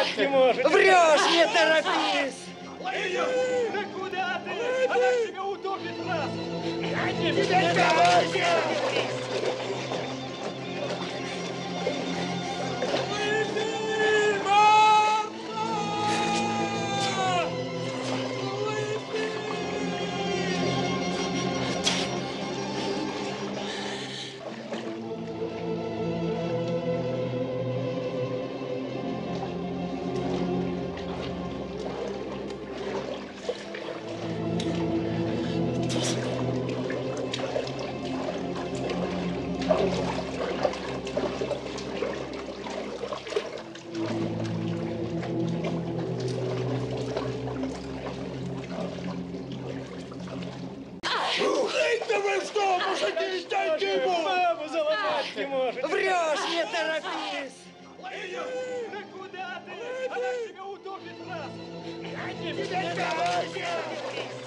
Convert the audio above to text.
не может. Врешь, не торопись! Да куда ты? Она тебя утопит в нас! Не давайся! Маму заломать не может. Врешь, не торопись! Да куда ты? Она тебя утопит в нас! Не давайся!